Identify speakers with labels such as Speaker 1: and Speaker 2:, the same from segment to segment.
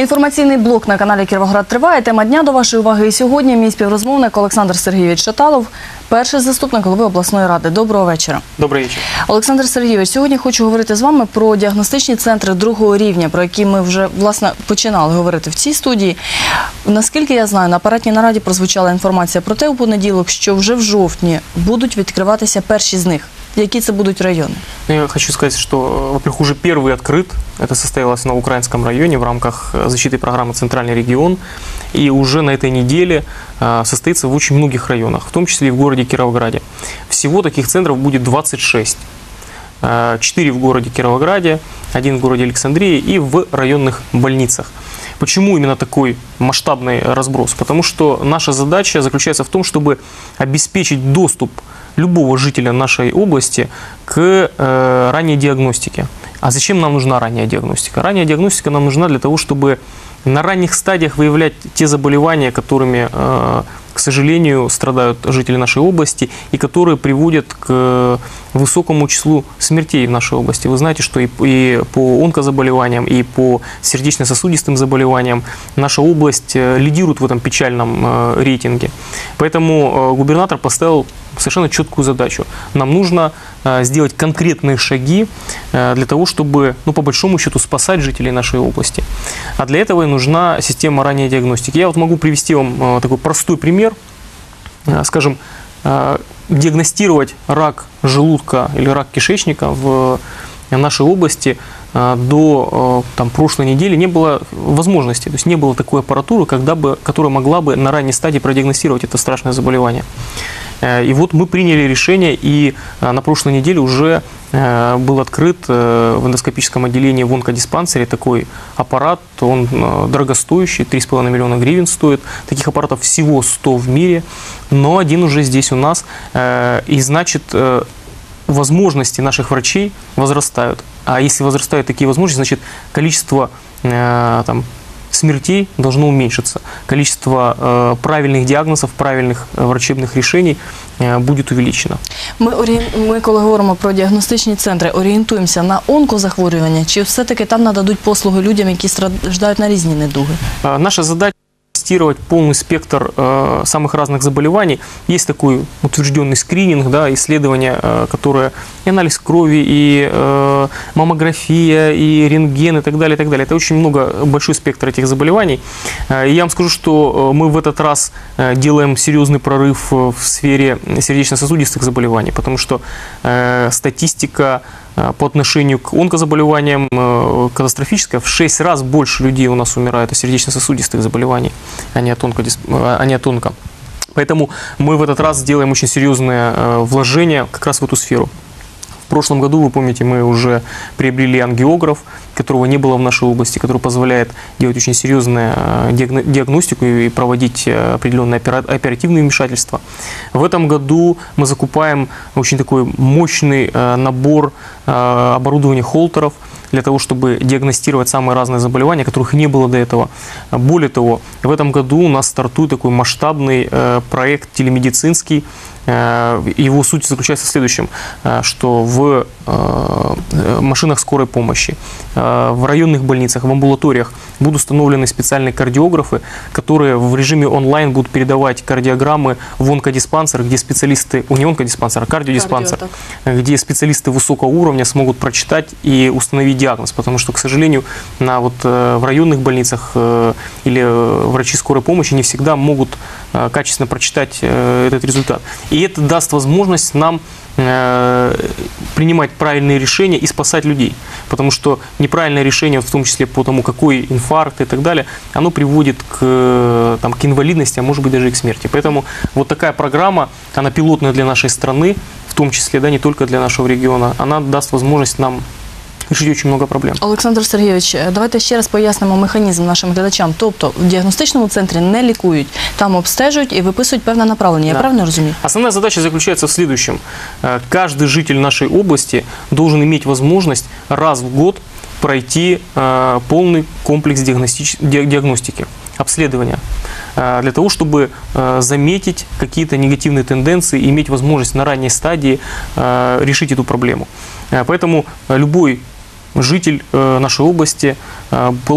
Speaker 1: Інформаційний блок на каналі «Кіровоград» триває. Тема дня до вашої уваги. І сьогодні мій співрозмовник Олександр Сергійович Шаталов, перший заступник голови обласної ради. Доброго вечора.
Speaker 2: Добрий вечір.
Speaker 1: Олександр Сергійович, сьогодні хочу говорити з вами про діагностичні центри другого рівня, про які ми вже, власне, починали говорити в цій студії. Наскільки я знаю, на апаратній нараді прозвучала інформація про те у понеділок, що вже в жовтні будуть відкриватися перші з них. Які це будут районы?
Speaker 2: Я хочу сказать, что, во-первых, уже первый открыт. Это состоялось на Украинском районе в рамках защиты программы «Центральный регион». И уже на этой неделе состоится в очень многих районах, в том числе и в городе Кировограде. Всего таких центров будет 26. 4 в городе Кировограде, 1 в городе Александрии и в районных больницах. Почему именно такой масштабный разброс? Потому что наша задача заключается в том, чтобы обеспечить доступ любого жителя нашей области к ранней диагностике. А зачем нам нужна ранняя диагностика? Ранняя диагностика нам нужна для того, чтобы на ранних стадиях выявлять те заболевания, которыми, к сожалению, страдают жители нашей области и которые приводят к высокому числу смертей в нашей области. Вы знаете, что и по онкозаболеваниям, и по сердечно-сосудистым заболеваниям наша область лидирует в этом печальном рейтинге. Поэтому губернатор поставил совершенно четкую задачу. Нам нужно сделать конкретные шаги для того, чтобы, по большому счету, спасать жителей нашей области. А для этого и нужна система ранней диагностики. Я вот могу привести вам такой простой пример. Скажем, диагностировать рак желудка или рак кишечника в нашей области до прошлой недели не было возможности, то есть не было такой аппаратуры, которая могла бы на ранней стадии продиагностировать это страшное заболевание. И вот мы приняли решение, и на прошлой неделе уже был открыт в эндоскопическом отделении в онкодиспансере такой аппарат. Он дорогостоящий, 3,5 миллиона гривен стоит. Таких аппаратов всего 100 в мире, но один уже здесь у нас. И значит, возможности наших врачей возрастают. А если возрастают такие возможности, значит, количество смертей должно уменьшиться. Количество правильных диагнозов, правильных врачебных решений будет увеличено.
Speaker 1: Ми, коли говоримо про діагностичні центри, орієнтуємося на онкозахворювання, чи все-таки там нададуть послуги людям, які страждають на різні недуги?
Speaker 2: Наша задача тестировать полный спектр самых разных заболеваний. Есть такой утвержденный скрининг, да, исследования, которые и анализ крови, и маммография, и рентген, и так далее, и так далее. Это очень большой спектр этих заболеваний. И я вам скажу, что мы в этот раз делаем серьезный прорыв в сфере сердечно-сосудистых заболеваний, потому что статистика по отношению к онкозаболеваниям катастрофическая. В 6 раз больше людей у нас умирает от сердечно-сосудистых заболеваний, а не от онко. Поэтому мы в этот раз делаем очень серьезное вложение как раз в эту сферу. В прошлом году, вы помните, мы уже приобрели ангиограф, которого не было в нашей области, который позволяет делать очень серьезную диагностику и проводить определенные оперативные вмешательства. В этом году мы закупаем очень такой мощный набор оборудования холтеров для того, чтобы диагностировать самые разные заболевания, которых не было до этого. Более того, в этом году у нас стартует такой масштабный проект телемедицинский. Его суть заключается в следующем, что в машинах скорой помощи, в районных больницах, в амбулаториях будут установлены специальные кардиографы, которые в режиме онлайн будут передавать кардиограммы в онкодиспансер, где специалисты, не онкодиспансер, а кардиодиспансер, где специалисты высокого уровня смогут прочитать и установить диагноз, потому что, к сожалению, в районных больницах или врачи скорой помощи не всегда могут качественно прочитать этот результат. И это даст возможность нам принимать правильные решения и спасать людей. Потому что неправильное решение, в том числе по тому, какой инфаркт и так далее, оно приводит к инвалидности, а может быть даже и к смерти. Поэтому вот такая программа, она пилотная для нашей страны, в том числе, да, не только для нашего региона, она даст возможность нам решить очень много проблем.
Speaker 1: Олександр Сергійович, давайте ще раз пояснимо механізм нашим глядачам. Тобто в діагностичному центрі не лікують, там обстежують і виписують певне направлення. Я правильно розумію?
Speaker 2: Основная задача заключается в следующем. Каждый житель нашей области должен иметь возможность раз в год пройти полный комплекс диагностики, обследования, для того, чтобы заметить какие-то негативные тенденции и иметь возможность на ранней стадии решить эту проблему. Поэтому любой житель нашей области получит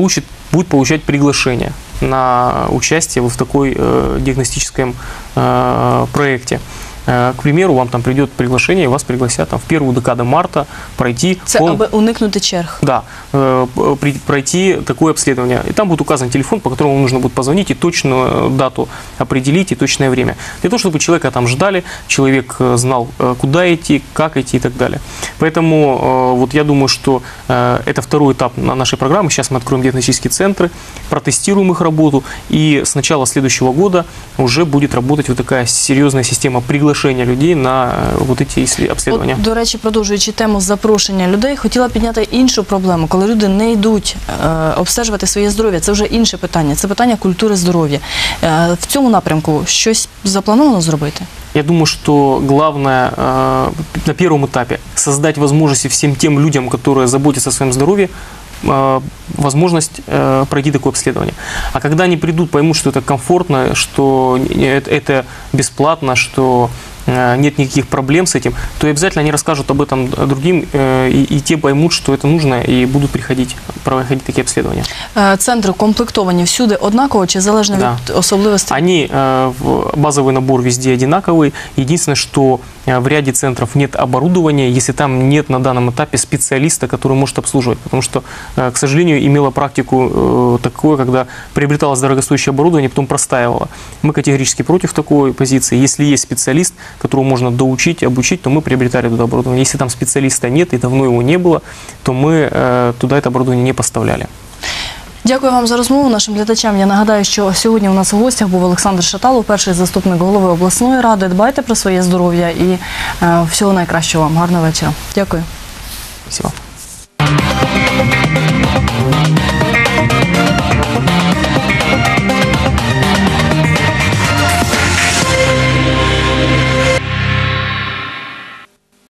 Speaker 2: будет получать приглашение на участие вот в такой диагностическом проекте. К примеру, вам там придет приглашение, и вас пригласят там, в первую декаду марта пройти...
Speaker 1: Це аби уникнути черг.
Speaker 2: Да, пройти такое обследование. И там будет указан телефон, по которому вам нужно будет позвонить и точную дату определить, и точное время. Для того, чтобы человека там ждали, человек знал, куда идти, как идти и так далее. Поэтому вот я думаю, что это второй этап нашей программы. Сейчас мы откроем диагностические центры, протестируем их работу, и с начала следующего года уже будет работать вот такая серьезная система приглашения людей на вот эти обслідування.
Speaker 1: От, до речі, продовжуючи тему запрошення людей, хотіла підняти іншу проблему, коли люди не йдуть обстежувати своє здоров'я. Це вже інше питання, це питання культури здоров'я. В цьому напрямку щось заплановано зробити?
Speaker 2: Я думаю, что главное на первом этапе создать возможности всем тем людям, которые заботятся о своем здоровье, возможность пройти такое обследование. А когда они придут, поймут, что это комфортно, что это бесплатно, что нет никаких проблем с этим, то обязательно они расскажут об этом другим, и те поймут, что это нужно, и будут приходить, проводить такие обследования.
Speaker 1: Центри комплектовані всюди однаково чи залежно від особливостей?
Speaker 2: Они, базовый набор везде одинаковый. Единственное, что в ряде центров нет оборудования, если там нет на данном этапе специалиста, который может обслуживать. Потому что, к сожалению, имела практику такое, когда приобреталось дорогостоящее оборудование, потом простаивало. Мы категорически против такой позиции. Если есть специалист, которого можно доучить, обучить, то мы приобретали туда оборудование. Если там специалиста нет и давно его не было, то мы туда это оборудование не поставляли.
Speaker 1: Дякую вам за розмову. Нашим глядачам я нагадаю, що сьогодні у нас у гостях був Олександр Шаталов, перший заступник голови обласної ради. Дбайте про своє здоров'я і всього найкращого вам. Гарного вечора. Дякую.
Speaker 2: Спасибо.